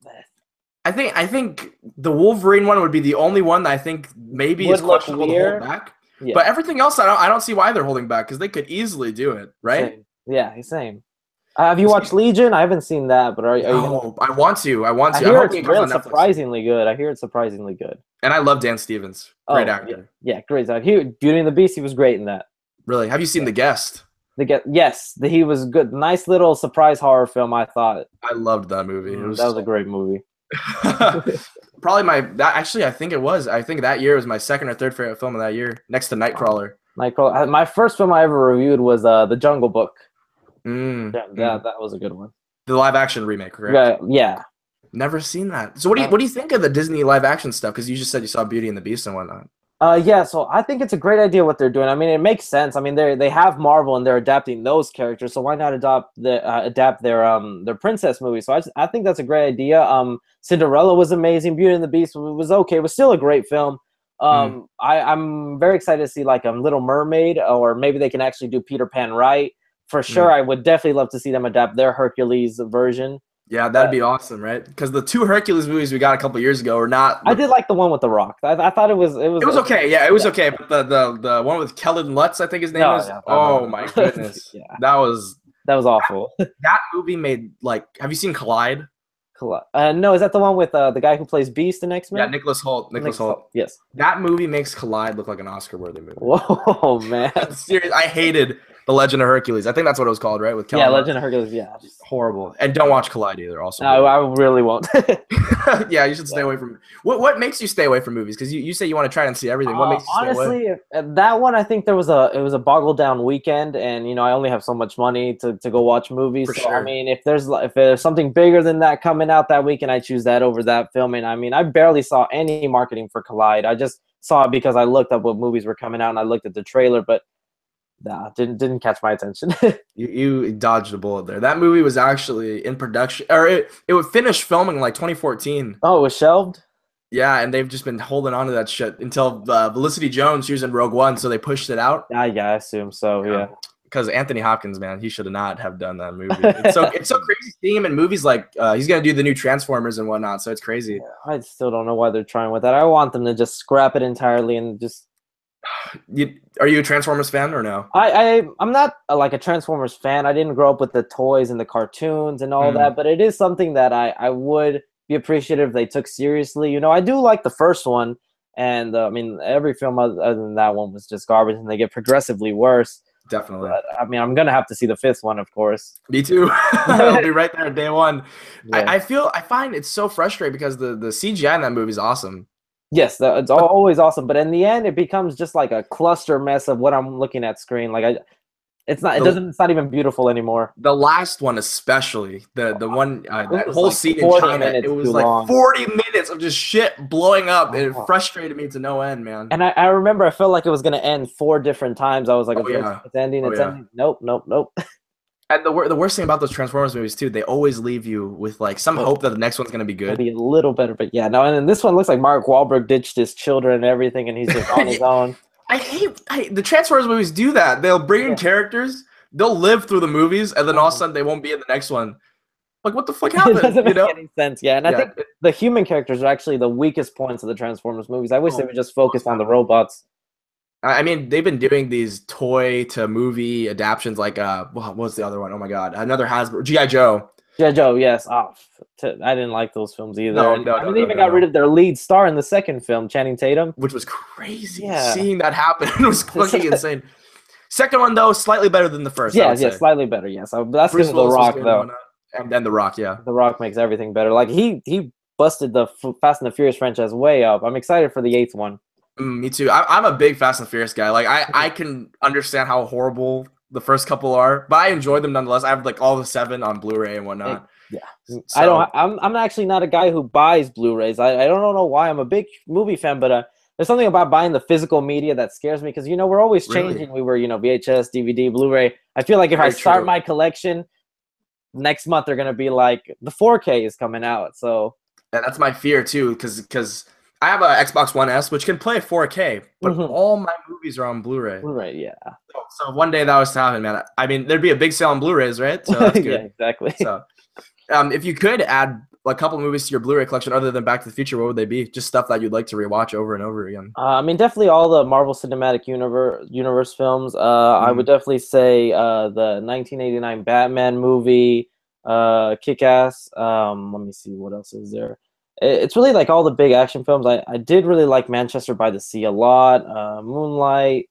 I think I think the Wolverine one would be the only one that I think maybe Would is look questionable to weird. hold back. Yeah. But everything else, I don't I don't see why they're holding back because they could easily do it, right? Same. Yeah, same. Uh, have you watched Legion? I haven't seen that, but are, are you? No, I want to. I want I to. hear I'm it's hoping it comes real on Netflix. surprisingly good. I hear it's surprisingly good. And I love Dan Stevens. Great Oh, actor. Yeah, yeah great. He, Beauty and the Beast, he was great in that. Really? Have you seen The Guest? The get yes, the, he was good. Nice little surprise horror film. I thought I loved that movie. It was that was a great movie. probably my that actually I think it was. I think that year was my second or third favorite film of that year, next to Nightcrawler. Nightcrawler. My first film I ever reviewed was uh The Jungle Book. Mm, Yeah, mm. that that was a good one. The live action remake, correct? Yeah, yeah. Never seen that. So what do you what do you think of the Disney live action stuff? Because you just said you saw Beauty and the Beast and whatnot. Uh, yeah, so I think it's a great idea what they're doing. I mean, it makes sense. I mean, they they have Marvel and they're adapting those characters, so why not adopt the uh, adapt their um their princess movie? So I just, I think that's a great idea. Um, Cinderella was amazing. Beauty and the Beast was okay. It was still a great film. Um, mm. I I'm very excited to see like um Little Mermaid, or maybe they can actually do Peter Pan right. For sure, mm. I would definitely love to see them adapt their Hercules version. Yeah, that'd be awesome, right? Because the two Hercules movies we got a couple years ago are not. The... I did like the one with The Rock. I, I thought it was it was. It was okay. Yeah, it was yeah. okay. But the, the the one with Kellen Lutz, I think his name no, is. Yeah, oh know. my goodness, yeah. that was that was awful. That, that movie made like. Have you seen Collide? Collide. Uh, no, is that the one with uh, the guy who plays Beast in X-Men? Yeah, Nicholas Hoult. Nicholas Hoult. Hoult. Yes. That movie makes Collide look like an Oscar-worthy movie. Whoa, man! Serious. I hated The Legend of Hercules. I think that's what it was called, right? With Kellen yeah, Lutz. Legend of Hercules. Yeah, just horrible. And don't watch Collide either. Also, no, I really won't. Yeah, you should stay yeah. away from. What What makes you stay away from movies? Because you, you say you want to try and see everything. What uh, makes you stay honestly, away? Honestly, that one I think there was a it was a boggle down weekend, and you know I only have so much money to, to go watch movies. For so sure. I mean, if there's if there's something bigger than that coming out that weekend, I choose that over that film. And I mean, I barely saw any marketing for Collide. I just saw it because I looked up what movies were coming out and I looked at the trailer, but. Nah, didn't didn't catch my attention. you, you dodged a bullet there. That movie was actually in production, or it, it would finish filming in like twenty fourteen. Oh, it was shelved? Yeah, and they've just been holding on to that shit until uh, Felicity Jones, she was in Rogue One, so they pushed it out. Yeah, yeah, I assume so, yeah. Because Anthony Hopkins, man, he should have not have done that movie. It's so it's so crazy seeing him in movies like uh, he's gonna do the new Transformers and whatnot, so it's crazy. Yeah, I still don't know why they're trying with that. I want them to just scrap it entirely and just You, are you a Transformers fan or no? I, I I'm not a, like a Transformers fan. I didn't grow up with the toys and the cartoons and all mm. that, but it is something that I, I would be appreciative if they took seriously. You know, I do like the first one, and uh, I mean every film other, other than that one was just garbage, and they get progressively worse. Definitely. But, I mean, I'm gonna have to see the fifth one, of course. Me too. I'll be right there day one. Yeah. I, I feel I find it's so frustrating because the the C G I in that movie is awesome. Yes, it's always awesome, but in the end, it becomes just like a cluster mess of what I'm looking at screen. Like I, it's not. It the, doesn't. It's not even beautiful anymore. The last one, especially the the one uh, that whole like scene in China, it was like long. forty minutes of just shit blowing up. And it frustrated me to no end, man. And I, I remember I felt like it was gonna end four different times. I was like, oh, okay, yeah. it's ending. It's oh, yeah. ending. Nope, nope, nope. And the wor- the worst thing about those Transformers movies too, they always leave you with like some hope that the next one's gonna be good. Maybe a little better, but yeah, no. And then this one looks like Mark Wahlberg ditched his children and everything, and he's just on his own. I hate I, the Transformers movies. Do that? They'll bring in yeah. characters, they'll live through the movies, and then all of a sudden they won't be in the next one. Like, what the fuck happened? It doesn't you know? make any sense. Yeah, and yeah. I think the human characters are actually the weakest points of the Transformers movies. I wish oh, they would just focus on the robots. I mean, they've been doing these toy to movie adaptations, like uh, what was the other one? Oh my god, another Hasbro, G I Joe. G I Joe, yes. Oh, t- I didn't like those films either. No, no, I mean, no, they no, even no, got no. rid of their lead star in the second film, Channing Tatum, which was crazy. Yeah. Seeing that happen was fucking insane. Second one though, slightly better than the first. Yeah, yeah, say. slightly better. Yes, that's because of The Rock, though. And then The Rock, yeah. The Rock makes everything better. Like he he busted the Fast and the Furious franchise way up. I'm excited for the eighth one. Mm, me too. I, I'm a big Fast and Furious guy. Like I, I can understand how horrible the first couple are, but I enjoy them nonetheless. I have like all the seven on Blu-ray and It, whatnot. yeah, So, I don't. I'm I'm actually not a guy who buys Blu-rays. I, I don't know why. I'm a big movie fan, but uh, there's something about buying the physical media that scares me because you know we're always changing. Really? We were you know V H S, D V D, Blu-ray. I feel like if Very I start true. my collection next month, they're gonna be like the four K is coming out. So Yeah, that's my fear too, because because I have a Xbox One S which can play four K, but mhm, all my movies are on Blu-ray. Blu-ray, yeah, So, so one day that was to happen, man. I mean, there'd be a big sale on Blu-rays, right? So that's yeah, good. exactly. So, um, if you could add a couple movies to your Blu-ray collection other than Back to the Future, what would they be? Just stuff that you'd like to rewatch over and over again. Uh, I mean, definitely all the Marvel Cinematic Universe universe films. Uh, I would Mhm. definitely say uh, the nineteen eighty-nine Batman movie, uh, Kick-Ass. Um, let me see what else is there. It, it's really like all the big action films. I, I did really like Manchester by the Sea a lot. Uh, Moonlight.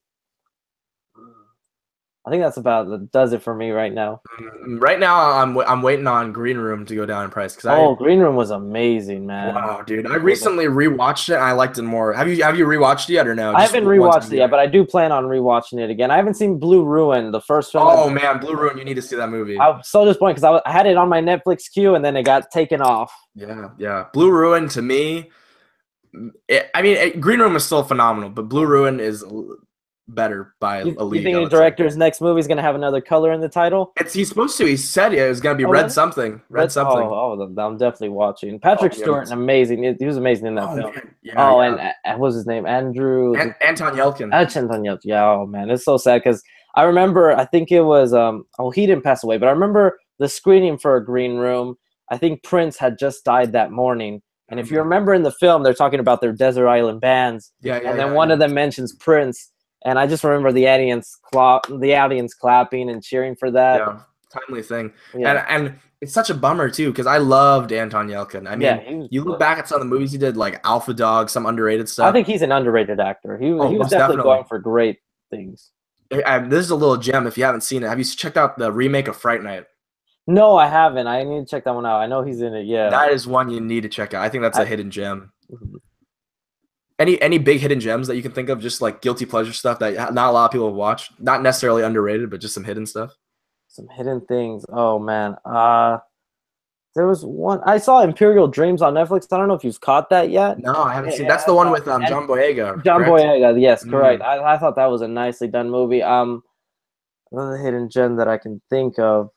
I think that's about that does it for me right now. Mm, Right now, I'm I'm waiting on Green Room to go down in price because I Oh, Green Room was amazing, man. wow, dude, I It was a- recently rewatched it and I liked it more. Have you have you rewatched it yet or no? I Just haven't one rewatched time it yet, viewing. but I do plan on rewatching it again. I haven't seen Blue Ruin, the first film. I Oh man, Blue Ruin, you need to see that movie. I'm so disappointed because I, was- I had it on my Netflix queue and then it got taken off. Yeah, yeah. Blue Ruin to me, it, I mean, it, Green Room is still phenomenal, but Blue Ruin is l- better by You, a you league, think I the would say. director's next movie is gonna have another color in the title? It's he's supposed to. He said it was gonna be Oh, Red really? something, Red Red, something. oh, oh, then I'm definitely watching. Oh Patrick yeah, Stewart, amazing. He, he was amazing in that oh film. man, yeah, Oh, yeah. and uh, what was his name? Andrew. An- Anton Yelkin. Anton. Yeah. Oh man, it's so sad because I remember. I think it was. Um. Oh, he didn't pass away, but I remember the screening for a Green Room. I think Prince had just died that morning. And if you Mhm. remember in the film, they're talking about their desert island bands, Yeah, yeah, and then yeah, one yeah. of them mentions Prince, and I just remember the audience cla- the audience clapping and cheering for that. Yeah, timely thing. And Yeah, and it's such a bummer too because I loved Anton Yelkin. I yeah, mean, he was you look good. back at some of the movies he did, like Alpha Dog, some underrated I stuff. think he's an underrated actor. He Oh, he was most definitely definitely. going for great things. I, I- this is a little gem if you haven't seen it. Have you checked out the remake of Fright Night? No, I haven't. I need to check that one out. I know he's in it. Yeah. That is one you need to check out. I think that's a I, hidden gem. mhm. Any any big hidden gems that you can think of, just like guilty pleasure stuff that not a lot of people have watched, not necessarily underrated, but just some hidden stuff. Some hidden things. Oh man. Uh there was one I saw Imperial Dreams on Netflix. I don't know if you've caught that yet. No, I haven't seen. Yeah, That's the one uh, with um and John Boyega, John correct? Boyega. Yes, correct. Mm. I, I thought that was a nicely done movie. Um, another hidden gem that I can think of.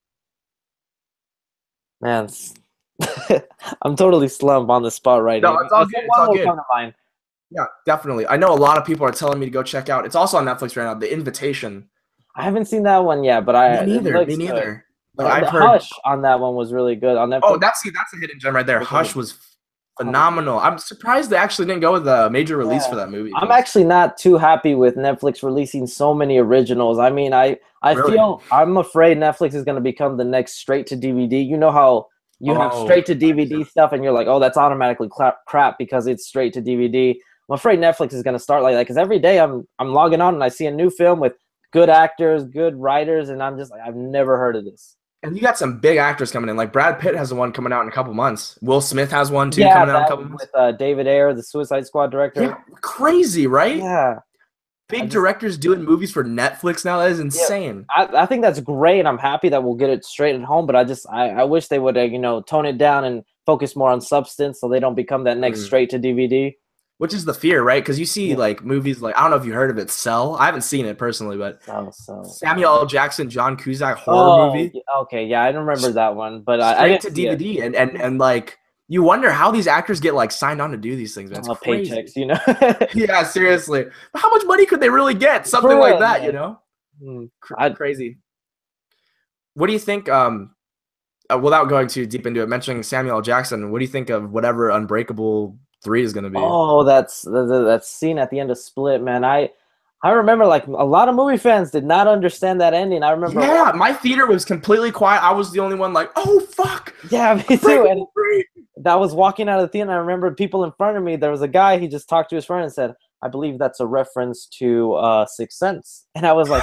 Man, s- I'm totally slumped on the spot right No, now. it's all Uh, good. It's One all will good. come to mind. Yeah, definitely. I know a lot of people are telling me to go check out. It's also on Netflix right now. The Invitation. I haven't seen that one yet, but I Me it neither. Me looks good. neither. Like Uh, I've the heard. Hush on that one was really good on Oh, Netflix. that's see, that's a hidden gem right there. Was Hush it? was Oh, phenomenal. I'm surprised they actually didn't go with a major release for yeah. that movie. I'm 'Cause- actually not too happy with Netflix releasing so many originals. I mean, I I Really? feel I'm afraid Netflix is going to become the next straight to D V D. You know how you have Oh, straight to D V D stuff, and you're like, oh, that's automatically cla- crap because it's straight to D V D. I'm afraid Netflix is going to start like that because every day I'm I'm logging on and I see a new film with good actors, good writers, and I'm just like, I've never heard of this. and you got some big actors coming in. Like Brad Pitt has one coming out in a couple months. Will Smith has one too Yeah, coming out in a that couple months. with uh, David Ayer, the Suicide Squad director. Yeah, crazy, right? Yeah, I Big just directors doing movies for Netflix now. That is yeah. insane. I, I think that's great, and I'm happy that we'll get it straight at home. But I just I, I wish they would uh, you know tone it down and focus more on substance, so they don't become that next Mm. straight to D V D. Which is the fear, right? Because you see Yeah. like movies like I don't know if you heard of it, Cell. I haven't seen it personally, but So so. Samuel L. Jackson, John Cusack horror Oh, movie. yeah, okay, yeah, I don't remember that one, but I, I Straight didn't to see it. D V D, and and and like you wonder how these actors get like signed on to do these things, man. It's Uh, crazy. paychecks, you know. Yeah, seriously. But how much money could they really get? Something For like real, that, yeah. you know? Mm, Cr- I, crazy. What do you think? Um, uh, without going too deep into it, mentioning Samuel L. Jackson, what do you think of whatever Unbreakable three is going to be? oh, that's the, the, that scene at the end of Split, man. I I remember like a lot of movie fans did not understand that ending. I remember. Yeah, my theater was completely quiet. I was the only one like, oh fuck. Yeah, me too. And Unbreakable three. that was walking out of the theater, and I remember people in front of me. There was a guy. He just talked to his friend and said, "I believe that's a reference to uh, Sixth Sense." And I was like,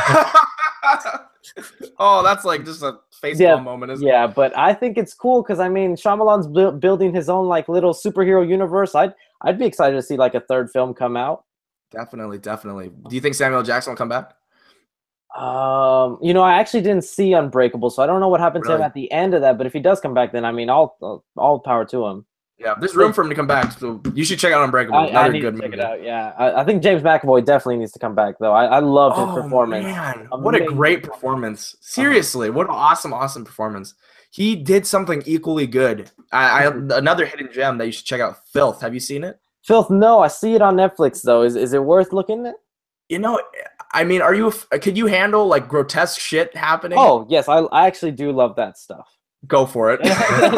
Oh, that's like just a facepalm "Yeah, moment, isn't yeah." But I think it's cool because I mean, Shyamalan's bu- building his own like little superhero universe. I'd I'd be excited to see like a third film come out. it? Definitely, definitely. Do you think Samuel L. Jackson will come back? Um, you know, I actually didn't see Unbreakable, so I don't know what happened to him Really? at the end of that. But if he does come back, then I mean, all all, all power to him. Yeah, there's room for him to come back. So you should check out Unbreakable. I, I Another need to good check it movie. out. Yeah, I, I think James McAvoy definitely needs to come back though. I, I loved his Oh performance. man, what a Amazing. great performance! Uh-huh. Seriously, what an awesome, awesome performance. He did something equally good. I, I Mhm. another hidden gem that you should check out. Filth. Have you seen it? Filth, no, I see it on Netflix though. Is is it worth looking at? You know, I mean, are you? Could you handle like grotesque shit happening? Oh yes, I I actually do love that stuff. Go for it.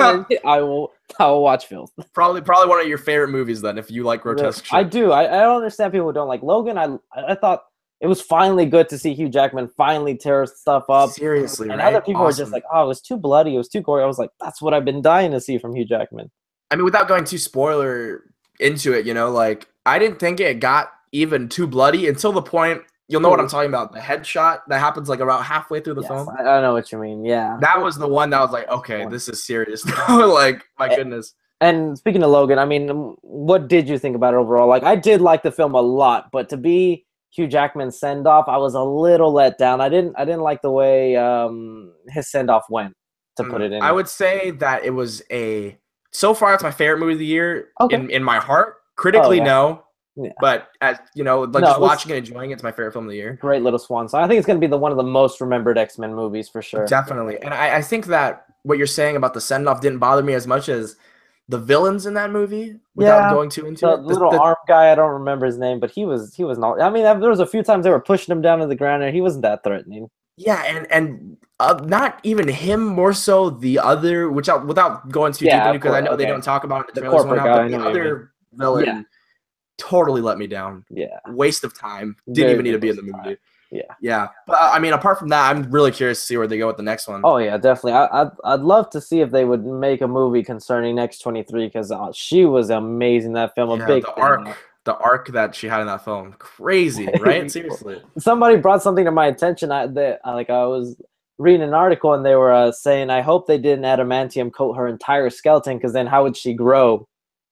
I will I will watch Filth. probably, probably one of your favorite movies then, if you like Really, grotesque I shit. do. I, I don't understand people who don't like Logan. I I thought it was finally good to see Hugh Jackman finally tear stuff up. Seriously, And other right? people were just Awesome. like, "Oh, it was too bloody. It was too gory." I was like, "That's what I've been dying to see from Hugh Jackman." I mean, without going too spoiler into it, you know, like I didn't think it got even too bloody until the point you'll know what I'm Ooh, talking about. The headshot that happens like about halfway through the yes, film. I, I know what you mean. Yeah. That was the one that was like, okay, One. this is serious. Like, my A- goodness. And speaking of Logan, I mean, um, what did you think about it overall? Like, I did like the film a lot, but to be Hugh Jackman's send off, I was a little let down. I didn't, I didn't like the way um, his send off went. To put Mm, it in I it. would say that it was a so far it's my favorite movie of the year Okay. in in my heart. Oh Critically, yeah, no, yeah. but as you know, like No, just it was watching and enjoying it, it's my favorite film of the year. great little swan song. I think it's gonna be the one of the most remembered X Men movies for sure. Definitely. And I, I think that what you're saying about the send off didn't bother me as much as the villains in that movie, without Yeah, going too into the it. The, little the arm guy, I don't remember his name, but he was he was not. I mean, there was a few times they were pushing him down to the ground, and he wasn't that threatening. yeah, and and uh, not even him, more so the other, which I, without going too deep Yeah, into, of because I course. know they Okay, don't talk about it in the the trailers and corporate whatnot, guy. but I know the what you mean. other Yeah, villain totally let me down. yeah, Waste of time. Didn't very even need big to be in waste the of time. movie. Yeah. Yeah, but uh, I mean, apart from that, I'm really curious to see where they go with the next one. Oh yeah, definitely. I, I'd I'd love to see if they would make a movie concerning X twenty-three because uh, she was amazing in that film. A Yeah, big the fan. arc, the arc that she had in that film, crazy, right? Seriously. Somebody brought something to my attention. I that like I was reading an article and they were uh, saying, "I hope they didn't adamantium coat her entire skeleton because then how would she grow?"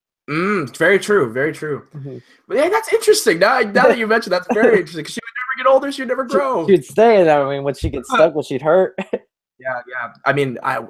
Mm, very true, very true. Mhm. But yeah, that's interesting. Now, now that you mentioned, that's very interesting. 'Cause she would never get older. She would never she, grow. she'd stay, and I mean, when she gets stuck, would she hurt? Yeah, yeah. I mean, I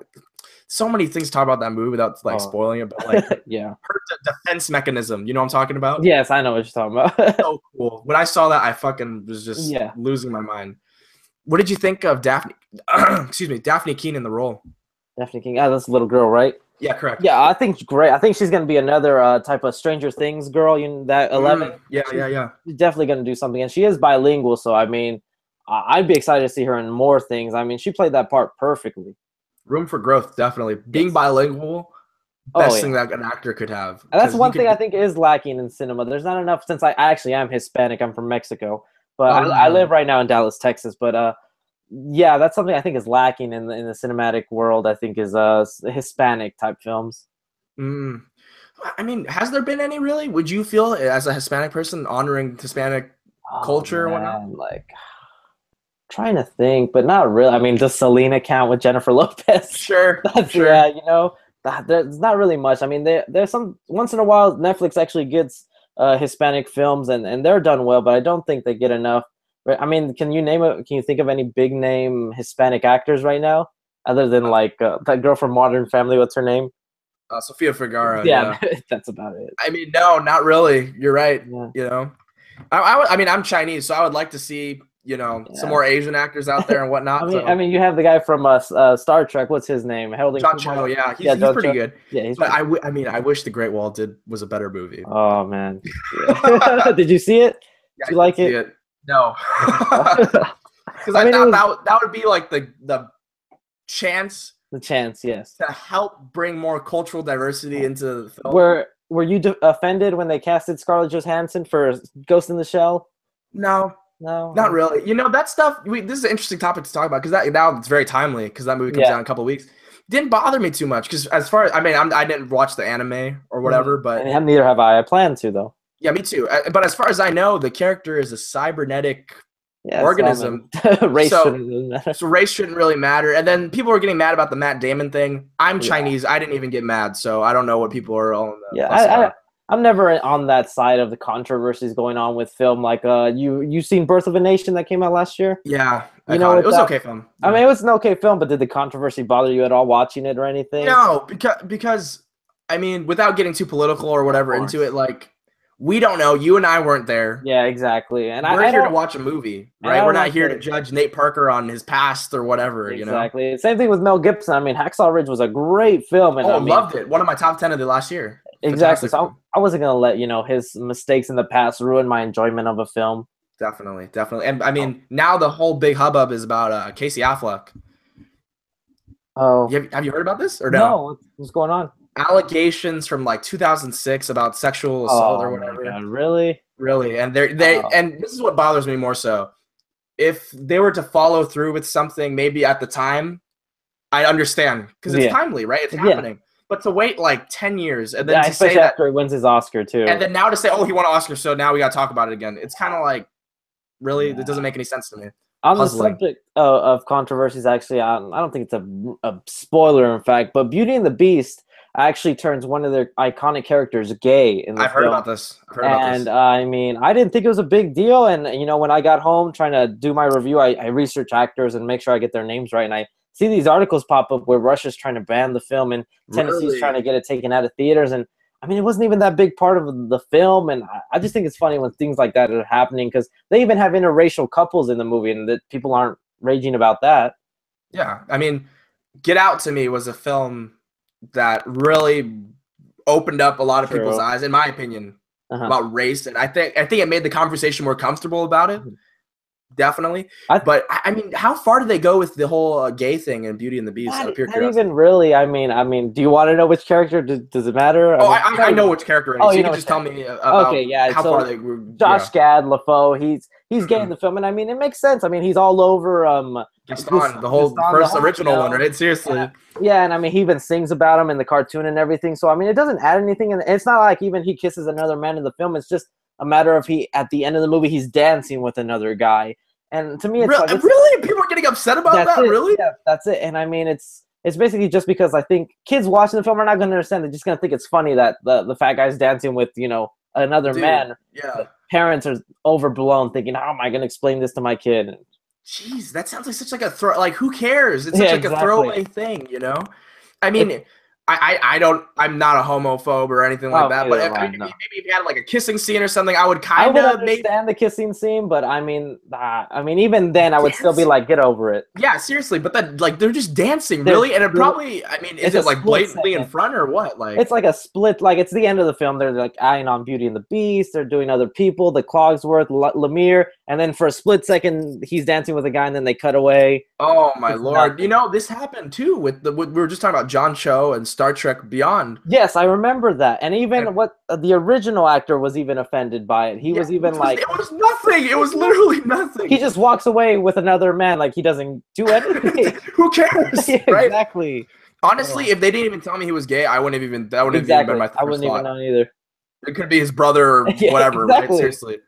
so many things to talk about that movie without like Oh, spoiling it, but like yeah. her de- defense mechanism. You know what I'm talking about? Yes, I know what you're talking about. So cool. When I saw that, I fucking was just Yeah, losing my mind. What did you think of Daphne? Excuse me, Daphne Keene in the role? Daphne King. Ah, that's a little girl, right? Yeah, correct. Yeah, I think great. I think she's gonna be another uh, type of Stranger Things girl. You know, that Eleven. Mm, yeah, She's yeah, yeah. definitely gonna do something, and she is bilingual. So I mean, I- I'd be excited to see her in more things. I mean, she played that part perfectly. Room for growth, definitely. Being Yes. bilingual, Oh best yeah. thing that an actor could have. And that's 'Cause you one could thing I be, think is lacking in cinema. There's not enough since I, I actually am Hispanic. I'm from Mexico, but oh, I, really, I really? live right now in Dallas, Texas. But uh, yeah, that's something I think is lacking in the in the cinematic world. I think is uh Hispanic type films. Mm. I mean, has there been any really? Would you feel as a Hispanic person honoring Hispanic Oh culture or whatnot? man, like trying to think, but not really. I mean, does Selena count with Jennifer Lopez? Sure, That's sure. yeah, you know, that, there's not really much. I mean, there there's some once in a while Netflix actually gets uh, Hispanic films and and they're done well, but I don't think they get enough. Right? I mean, can you name it? Can you think of any big name Hispanic actors right now, other than Uh, like uh, that girl from Modern Family? What's her name? uh, Sofia Vergara, Yeah, yeah. that's about it. I mean, no, not really. You're right. Yeah, You know, I, I, would- I mean, I'm Chinese, so I would like to see, you know, some yeah. more Asian actors out there and I whatnot. mean, I So mean, you have the guy from uh, S- uh Star Trek. What's his name? Harold and John Kumar. Cho, yeah, he's Yeah, he's John pretty Cho. good. Yeah, he's But pretty. I, w- I mean, I wish The Great Wall did was a better movie. Oh man. Yeah. Did you see it? Yeah, Did I you like did see it? it. No, because I I mean, it thought was that would, that would be like the the chance the chance, yes. to help bring more cultural diversity into the film. Were Were you de- offended when they casted Scarlett Johansson for Ghost in the Shell? No, No. not Uh, really. You know, that stuff. We, this is an interesting topic to talk about because that now it's very timely because that movie comes yeah. out in a couple of weeks. Didn't bother me too much because as far as I mean, I'm, I didn't watch the anime or whatever, but And neither have I. I plan to though. yeah, me too. Uh, But as far as I know, the character is a cybernetic Yeah. organism, So, I mean, race so shouldn't really matter. so race shouldn't really matter. And then people were getting mad about the Matt Damon thing. I'm Yeah. Chinese. I didn't even get mad, so I don't know what people are all Yeah. fuss I, I about. I'm never on that side of the controversies going on with film. Like, uh, you you seen Birth of a Nation that came out last year? Yeah, I You know caught it. It what was that? okay film. I Yeah. mean, it was an okay film, but did the controversy bother you at all watching it or anything? No, because because I mean, without getting too political or whatever Of into course. it, like we don't know. You and I weren't there. Yeah, exactly. And We're I, I here to don't watch a movie, and I right? We're don't not like here to the judge Nate Parker on his past or whatever, you know? exactly same thing with Mel Gibson. I mean, Hacksaw Ridge was a great film, and Oh, I mean, loved it. One of my top ten of the last year. exactly. Fantastic So film. I, I wasn't gonna let you know his mistakes in the past ruin my enjoyment of a film. Definitely, definitely. And I mean, now the whole big hubbub is about uh, Casey Affleck. Oh You have, have you heard about this or no? no, what's, what's going on? Allegations from like two thousand six about sexual assault or Oh my whatever. god, really? Really, and they're they Oh, and this is what bothers me more so. If they were to follow through with something, maybe at the time, I understand because it's yeah, timely, right? It's yeah, happening. But to wait like ten years and then yeah. to say Especially that, after he wins his Oscar too. and then now to say, oh, he won an Oscar, so now we got to talk about it again. It's kind of like, really, it doesn't Yeah. make any sense to me. On the Puzzling. subject of, of controversies, actually, I, I don't think it's a, a spoiler, in fact, but Beauty and the Beast actually turns one of their iconic characters gay in the I've heard film. about this. I've heard about And this. uh, I mean, I didn't think it was a big deal. And you know, when I got home trying to do my review, I, I research actors and make sure I get their names right. And I see these articles pop up where Russia's trying to ban the film and Tennessee's Really? trying to get it taken out of theaters. And I mean, it wasn't even that big part of the film. And I, I just think it's funny when things like that are happening because they even have interracial couples in the movie, and that people aren't raging about that. Yeah. I mean, Get Out to me was a film that really opened up a lot of people's True. eyes, in my opinion, Uh-huh. about race, and I think I think it made the conversation more comfortable about it. Definitely, I- but I I mean, how far did they go with the whole uh, gay thing in Beauty and the Beast? Out Not, of pure not curiosity. even really. I mean, I mean, do you want to know which character? Does, does it matter? Oh, mean, I, I, I know which character it is. Oh, so you you know can which just tell me uh, about Okay, yeah, how so far they were. Josh Yeah. Gad, LaFoe, he's he's gay in the film, and I mean, it makes sense. I mean, he's all over um Gaston, the whole Gaston, first the whole original show. one, right? Seriously. Yeah. Yeah, and I mean, he even sings about him in the cartoon and everything. So I mean, it doesn't add anything, and it's not like even he kisses another man in the film. It's just a matter of he at the end of the movie he's dancing with another guy, and to me, it's Real, like it's, really, people are getting upset about that's that. it. Really? Yeah, that's it. And I mean, it's it's basically just because I think kids watching the film are not going to understand. They're just going to think it's funny that the the fat guy's dancing with you know another Dude, man. yeah. Parents are overblown, thinking, "How am I going to explain this to my kid?" Jeez, that sounds like such like a throw. Like, who cares? It's such Yeah, like exactly. a throwaway thing, you know. I mean, I, I I don't. I'm not a homophobe or anything like Oh, that. But neither if, am I, maybe, no. maybe if you had like a kissing scene or something, I would I kind would of maybe. understand the kissing scene, but I mean, uh, I mean, even then, I would still be Dance? like, "Get over it." Yeah, seriously. But then, like, they're just dancing, They're really, and it really- probably. I mean, is it's a it like split blatantly in second. front or what? Like, It's like a split. Like it's the end of the film. They're like eyeing on Beauty and the Beast. They're doing other people, the Clogsworth, L- Lemire, and then for a split second, he's dancing with a guy, and then they cut away. oh my It's lord! nothing. You know, this happened too with the. With, we were just talking about John Cho and Star Trek Beyond. Yes, I remember that. And even And- what uh, the original actor was even offended by it. He Yeah, was even it like, it was nothing. It was literally nothing. he just walks away with another man, like he doesn't do anything. Who cares, Yeah, right? exactly. Honestly, if they didn't even tell me he was gay, I wouldn't have even that wouldn't Exactly. have even been my I first wouldn't even thought. know either. It could be his brother or Yeah, whatever, exactly. right? Seriously.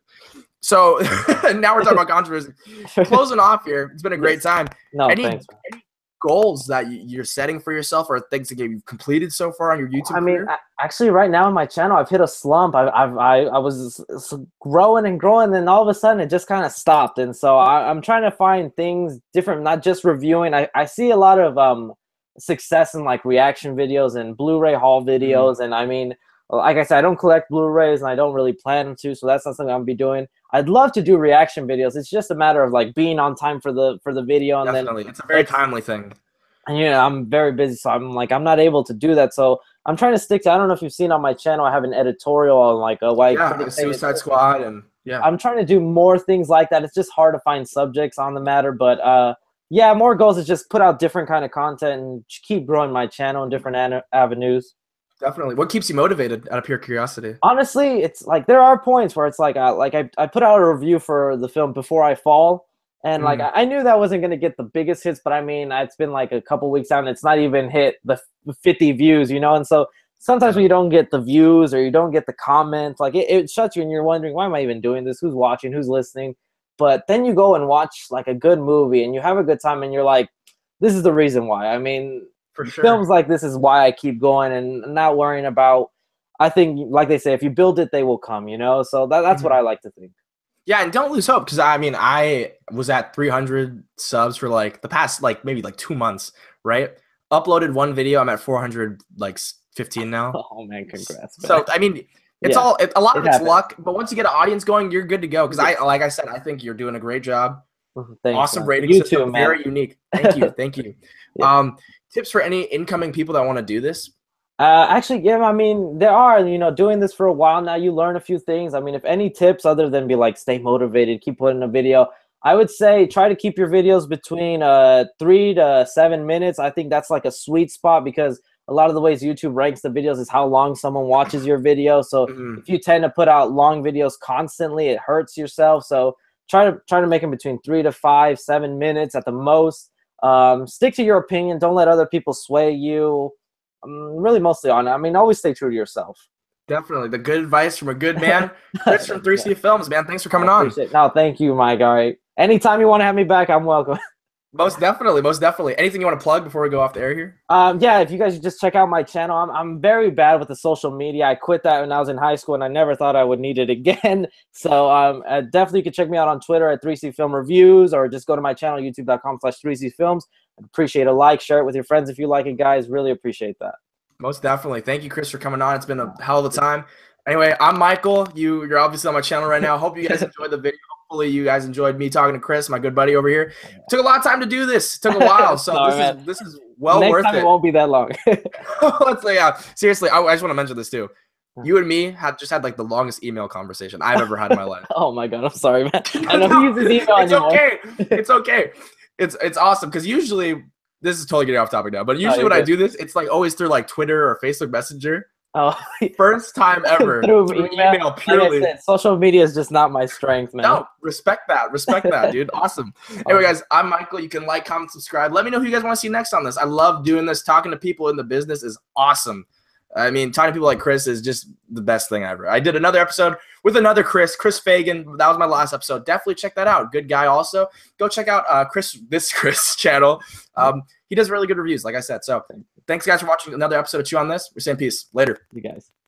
So now we're talking about controversy. Closing off here, it's been a great time. No, any, thanks. any goals that you- you're setting for yourself, or things that you've completed so far on your YouTube I mean, career? a- actually, right now on my channel, I've hit a slump. I, I've, I, I was s- s- growing and growing, and all of a sudden, it just kind of stopped. And so I, I'm trying to find things different, not just reviewing. I, I see a lot of um success in like reaction videos and Blu-ray haul videos, and I mean, like I said, I don't collect Blu-rays, and I don't really plan to, so that's not something I'm gonna be doing. I'd love to do reaction videos. It's just a matter of like being on time for the for the video, and Definitely, then it's a very it's- timely thing. and you know, I'm very busy, so I'm like I'm not able to do that. So I'm trying to stick to. I don't know if you've seen on my channel, I have an editorial on like a why Yeah, critics say it's- Suicide Squad, and yeah, I'm trying to do more things like that. It's just hard to find subjects on the matter, but uh, yeah, more goals is just put out different kind of content and keep growing my channel in different an- avenues. definitely. What keeps you motivated? Out of pure curiosity. Honestly, it's like there are points where it's like uh, like I, I put out a review for the film Before I Fall, and like Mm. I, I knew that wasn't gonna get the biggest hits, but I mean it's been like a couple weeks out and it's not even hit the f- fifty views, you know. And so sometimes when you don't get the views or you don't get the comments, like it, it shuts you and you're wondering, why am I even doing this? Who's watching? Who's listening? But then you go and watch like a good movie and you have a good time and you're like, this is the reason why. I mean, For sure. films like this is why I keep going and not worrying about I think, like they say, if you build it, they will come, you know? So that, that's Mhm. what I like to think. Yeah, and don't lose hope because I mean, I was at three hundred subs for like the past like maybe like two months, right? Uploaded one video, I'm at four hundred like fifteen now. Oh, man, congrats, man. So I mean, it's Yeah, all it, a lot it of it's happens. luck, but once you get an audience going, you're good to go. Because I, Yes. like I said, I think you're doing a great job. Thanks, Awesome man. rating You system, too, man. very unique. Thank you, thank you. Yeah. Um, tips for any incoming people that want to do this? Uh, actually, yeah, I mean, there are, you know, doing this for a while now, you learn a few things. I mean, if any tips other than be like, stay motivated, keep putting a video, I would say try to keep your videos between uh three to seven minutes. I think that's like a sweet spot because a lot of the ways YouTube ranks the videos is how long someone watches your video. So Mhm. if you tend to put out long videos constantly, it hurts yourself. So try to try to make them between three to five, seven minutes at the most. Um, stick to your opinion. Don't let other people sway you. Um, really, mostly on it. I mean, always stay true to yourself. Definitely. The good advice from a good man. Chris from three C Films, man. Thanks for coming I on. appreciate it. No, thank you, Mike. All right. Anytime you want to have me back, I'm welcome. Most definitely. Most definitely. Anything you want to plug before we go off the air here? Um, yeah, if you guys just check out my channel, I'm I'm very bad with the social media. I quit that when I was in high school, and I never thought I would need it again. So um, uh, definitely you can check me out on Twitter at three C Film Reviews, or just go to my channel, youtube dot com slash three C Films. I'd appreciate a like, share it with your friends if you like it, guys. Really appreciate that. Most definitely. Thank you, Chris, for coming on. It's been a hell of a time. Anyway, I'm Michael. You, you're obviously on my channel right now. Hope you guys enjoyed the video. Hopefully you guys enjoyed me talking to Chris, my good buddy over here. It took a lot of time to do this. It took a while. So Sorry, this man. is this is well Next worth time it. it won't be that long. Let's say, yeah. Seriously, I, I just want to mention this too. You and me have just had like the longest email conversation I've ever had in my life. Oh my god, I'm sorry, man. I know who uses email It's anymore. okay. It's okay. It's it's awesome because usually this is totally getting off topic now, but usually you're when I good. do this, it's like always through like Twitter or Facebook Messenger. Oh, First time ever through, through email. email, Like I purely. said, social media is just not my strength, man. No, respect that. Respect that, dude. Awesome. Anyway, guys, I'm Michael. You can like, comment, subscribe. Let me know who you guys want to see next on this. I love doing this. Talking to people in the business is awesome. I mean, talking to people like Chris is just the best thing ever. I did another episode with another Chris, Chris Fagan. That was my last episode. Definitely check that out. Good guy also. Go check out uh, Chris, this Chris channel. Um, he does really good reviews, like I said. So thanks, guys, for watching another episode of Chew on This. We're saying peace. Later. You guys.